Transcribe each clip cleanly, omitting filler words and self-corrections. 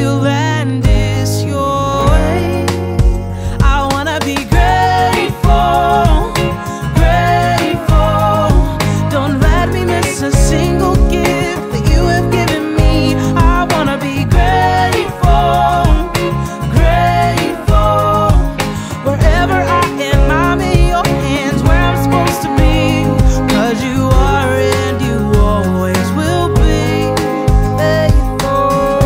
will and it's your way. I wanna be grateful, grateful. Don't let me miss a single gift that you have given me. I wanna be grateful, grateful. Wherever I am, I'm in your hands, where I'm supposed to be. 'Cause you are and you always will be faithful.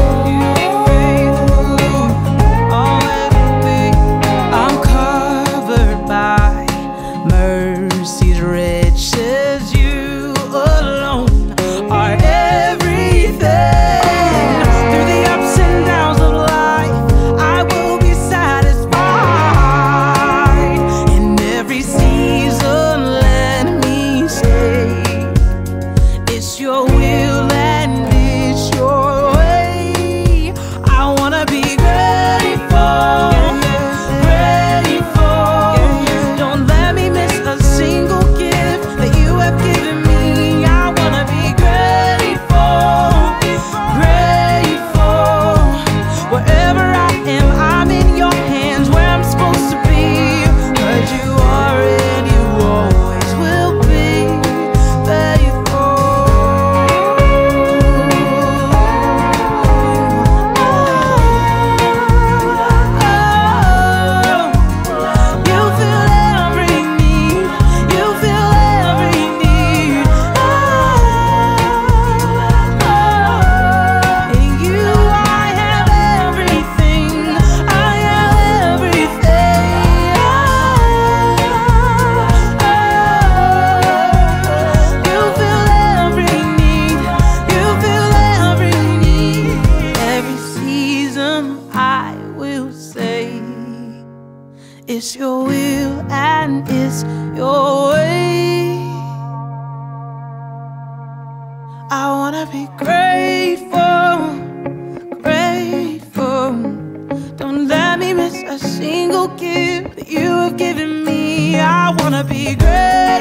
Always will be. I'm covered by mercy's riches. You alone are everything. Through the ups and downs of life, I will be satisfied. In every season, let me say, it's your will and it's your way. I wanna be grateful, grateful. Don't let me miss a single gift that you have given me. I wanna be grateful, grateful. Wherever I am, I'm in your hands, where I'm supposed to be. 'Cause you are and you always will be faithful. You fill every need. You fill every need. In you I have everything. I have everything. You fill every need. You fill every need. Every season I will say, it's your will and it's your way. I wanna be grateful, grateful. Don't let me miss a single gift that you have given me. I wanna be grateful.